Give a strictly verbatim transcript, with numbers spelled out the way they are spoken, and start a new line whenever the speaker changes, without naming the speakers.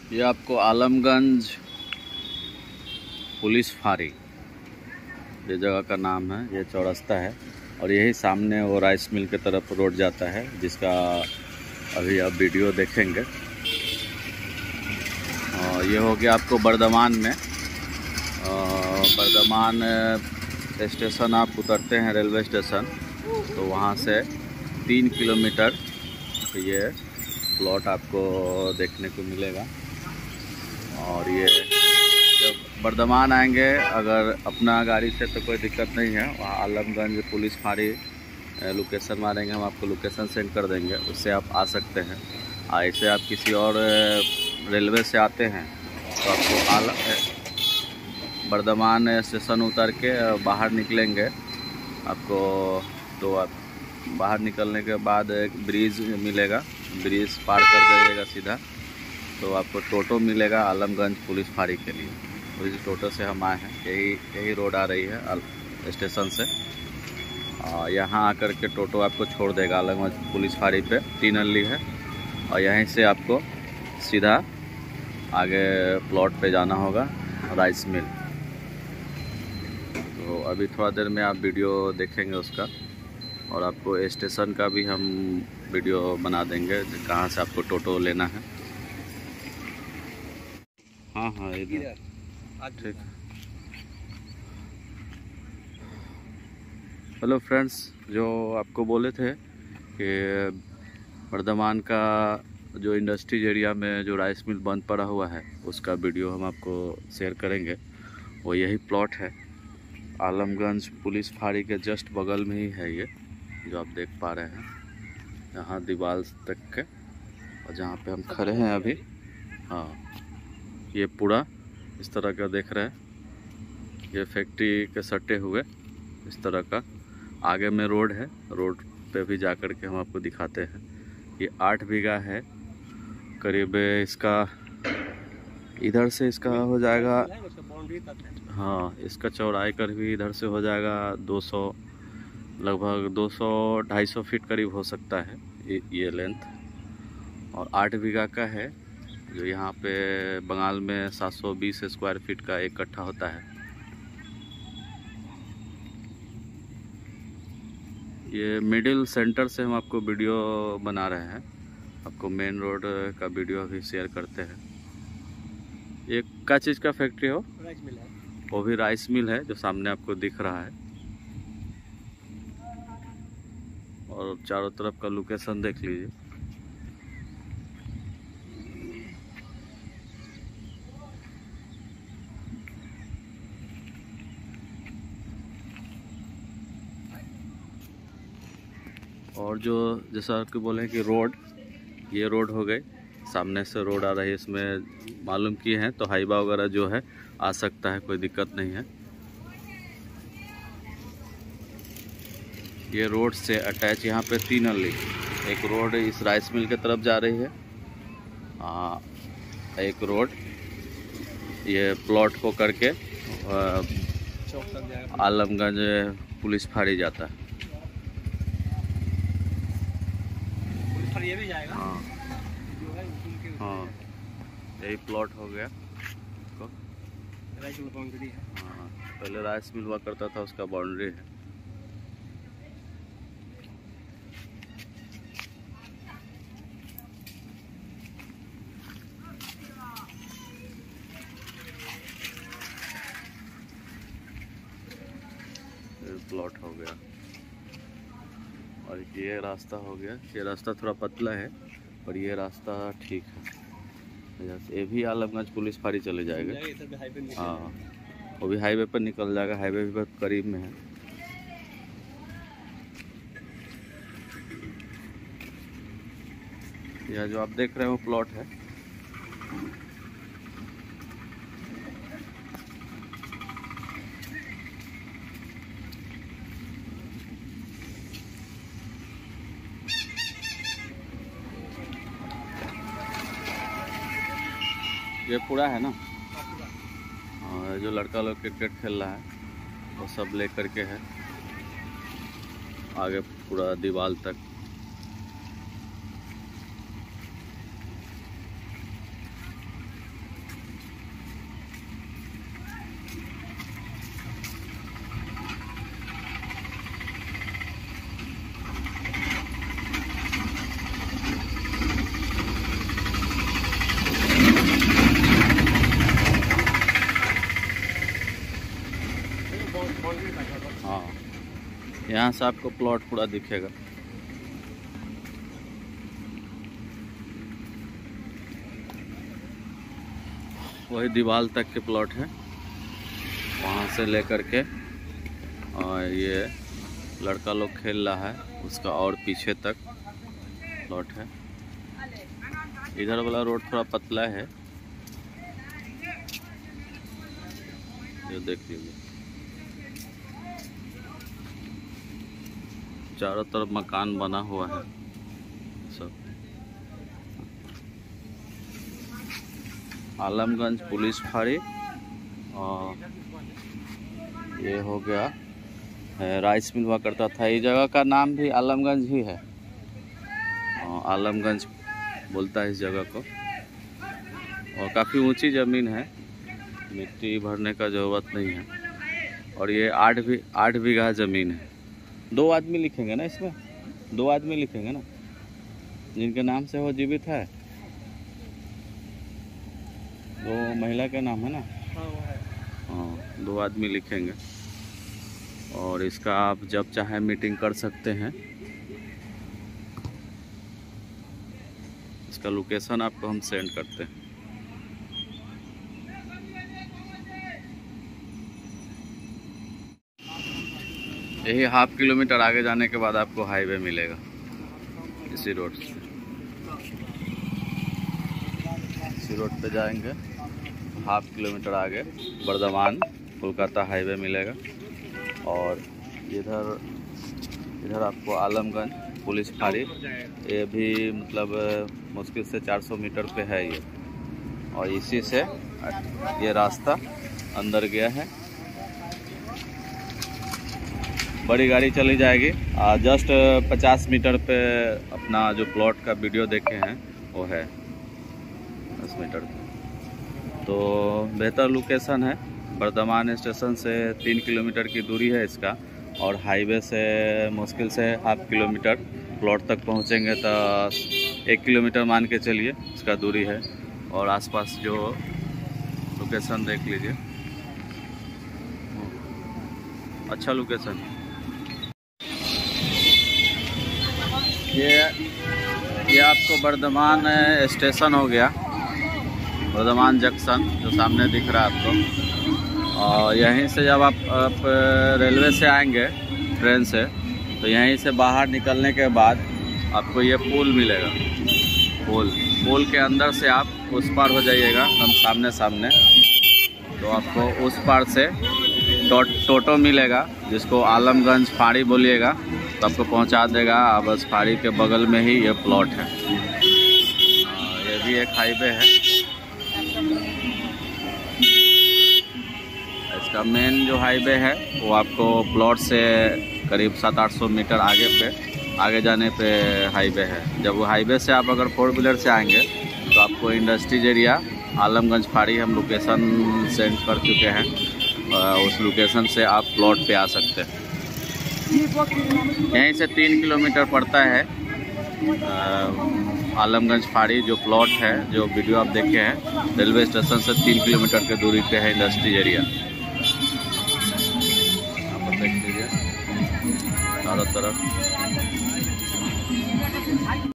ये आपको आलमगंज पुलिस फारी ये जगह का नाम है। ये चौरस्ता है और यही सामने वो राइस मिल की तरफ रोड जाता है, जिसका अभी आप वीडियो देखेंगे। और ये हो गया आपको बर्धमान में। बर्धमान स्टेशन आप उतरते हैं रेलवे स्टेशन, तो वहाँ से तीन किलोमीटर ये प्लॉट आपको देखने को मिलेगा। और ये जब बर्धमान आएंगे, अगर अपना गाड़ी से तो कोई दिक्कत नहीं है, वहाँ आलमगंज पुलिस फारी लोकेशन मारेंगे, हम आपको लोकेशन सेंड कर देंगे, उससे आप आ सकते हैं। ऐसे आप किसी और रेलवे से आते हैं तो आपको आल बर्धमान स्टेशन उतर के बाहर निकलेंगे आपको, तो आप बाहर निकलने के बाद एक ब्रिज मिलेगा, ब्रिज पार कर जाइएगा सीधा तो आपको टोटो मिलेगा आलमगंज पुलिस फारी के लिए। तो इस टोटो से हम आए हैं, यही यही रोड आ रही है स्टेशन से। यहाँ आकर के टोटो आपको छोड़ देगा आलमगंज पुलिस फारी पे, तीन अल्ली है। और यहीं से आपको सीधा आगे प्लॉट पे जाना होगा राइस मिल। तो अभी थोड़ा देर में आप वीडियो देखेंगे उसका, और आपको स्टेशन का भी हम वीडियो बना देंगे कहाँ से आपको टोटो लेना है। हाँ हाँ इधर ठीक। हेलो फ्रेंड्स, जो आपको बोले थे कि बर्धमान का जो इंडस्ट्रीज एरिया में जो राइस मिल बंद पड़ा हुआ है, उसका वीडियो हम आपको शेयर करेंगे। वो यही प्लॉट है, आलमगंज पुलिस फारी के जस्ट बगल में ही है ये, जो आप देख पा रहे हैं यहाँ दीवार तक के, और जहाँ पे हम खड़े हैं अभी। हाँ, ये पूरा इस तरह का देख रहे हैं, ये फैक्ट्री के सटे हुए इस तरह का। आगे में रोड है, रोड पे भी जा कर के हम आपको दिखाते हैं। ये आठ बीघा है करीब, इसका इधर से इसका हो जाएगा, हाँ इसका चौड़ाई कर भी इधर से हो जाएगा दो सौ, लगभग दो सौ ढाई सौ फीट करीब हो सकता है ये, ये लेंथ। और आठ बीघा का है, जो यहाँ पे बंगाल में सात सौ बीस स्क्वायर फीट का एक कट्ठा होता है। ये मिडिल सेंटर से हम आपको वीडियो बना रहे हैं, आपको मेन रोड का वीडियो भी शेयर करते हैं। ये क्या चीज़ का फैक्ट्री हो? राइस मिल है। वो भी राइस मिल है जो सामने आपको दिख रहा है। और चारों तरफ का लोकेशन देख लीजिए। और जो जैसा आपको बोले कि रोड, ये रोड हो गई, सामने से रोड आ रही है, इसमें मालूम किए हैं तो हाईवा वगैरह जो है आ सकता है, कोई दिक्कत नहीं है। ये रोड से अटैच यहाँ पे तीन अली, एक रोड इस राइस मिल की तरफ जा रही है, आ, एक रोड ये प्लॉट को करके आलमगंज पुलिस फारी जाता है। ये भी जाएगा। हाँ हाँ, यही प्लॉट हो गया को राइस मिल बाउंड्री है। हाँ, पहले राइस मिल हुआ करता था, उसका बाउंड्री है। प्लॉट हो गया और ये रास्ता हो गया। ये रास्ता थोड़ा पतला है पर ये रास्ता ठीक है, ये भी आलमगंज पुलिस फारी चले जाएगा। हाँ, वो भी हाईवे पर निकल जाएगा, हाईवे भी बहुत करीब में है। यह जो आप देख रहे हो प्लॉट है, ये पूरा है ना। और जो लड़का लोग क्रिकेट खेल रहा है वो सब ले करके है आगे पूरा दीवार तक। यहाँ से आपको प्लॉट पूरा दिखेगा। वही दीवार तक के प्लॉट है, वहाँ से लेकर के और ये लड़का लोग खेल रहा है उसका और पीछे तक प्लॉट है। इधर वाला रोड थोड़ा पतला है, ये देख लीजिए। चारों तरफ मकान बना हुआ है सब। आलमगंज पुलिस फाड़ी और ये हो गया राइस मिल हुआ करता था। ये जगह का नाम भी आलमगंज ही है, आलमगंज बोलता है इस जगह को। और काफ़ी ऊंची ज़मीन है, मिट्टी भरने का ज़रूरत नहीं है। और ये आठ भी आठ बीघा ज़मीन है। दो आदमी लिखेंगे ना इसमें, दो आदमी लिखेंगे ना जिनके नाम से वो जीवित है। दो महिला का नाम है ना, हाँ दो आदमी लिखेंगे। और इसका आप जब चाहे मीटिंग कर सकते हैं। इसका लोकेशन आपको हम सेंड करते हैं। यही हाफ किलोमीटर आगे जाने के बाद आपको हाईवे मिलेगा इसी रोड से। इसी रोड पे जाएंगे हाफ किलोमीटर आगे बर्धमान कोलकाता हाईवे मिलेगा। और इधर इधर आपको आलमगंज पुलिस फाड़ी, ये भी मतलब मुश्किल से चार सौ मीटर पे है ये। और इसी से ये रास्ता अंदर गया है। बड़ी गाड़ी चली जाएगी। जस्ट पचास मीटर पे अपना जो प्लॉट का वीडियो देखे हैं वो है दस मीटर पे। तो बेहतर लोकेशन है। बर्धमान स्टेशन से तीन किलोमीटर की दूरी है इसका। और हाईवे से मुश्किल से हाफ किलोमीटर, प्लॉट तक पहुंचेंगे तो एक किलोमीटर मान के चलिए इसका दूरी है। और आसपास जो लोकेशन देख लीजिए, अच्छा लोकेशन है। ये ये आपको बर्धमान स्टेशन हो गया, बर्धमान जंक्शन जो सामने दिख रहा है आपको। और यहीं से जब आप, आप रेलवे से आएंगे ट्रेन से, तो यहीं से बाहर निकलने के बाद आपको ये पुल मिलेगा। पुल पुल के अंदर से आप उस पार हो जाइएगा, हम सामने सामने। तो आपको उस पार से टो, टोटो मिलेगा, जिसको आलमगंज फाड़ी बोलिएगा तो आपको पहुंचा देगा। बस फाड़ी के बगल में ही ये प्लॉट है। ये भी एक हाईवे है। इसका मेन जो हाईवे है वो आपको प्लॉट से करीब सात आठ सौ मीटर आगे पे आगे जाने पे हाईवे है। जब वो हाईवे से आप अगर फोर व्हीलर से आएंगे तो आपको इंडस्ट्रीज एरिया आलमगंज फाड़ी हम लोकेशन सेंड कर चुके हैं। उस लोकेशन से आप प्लॉट पे आ सकते हैं। यहीं से तीन किलोमीटर पड़ता है आलमगंज फाड़ी जो प्लॉट है, जो वीडियो आप देखे हैं। रेलवे स्टेशन से तीन किलोमीटर की दूरी पे है इंडस्ट्री एरिया। आप देख लीजिए चारों तरफ।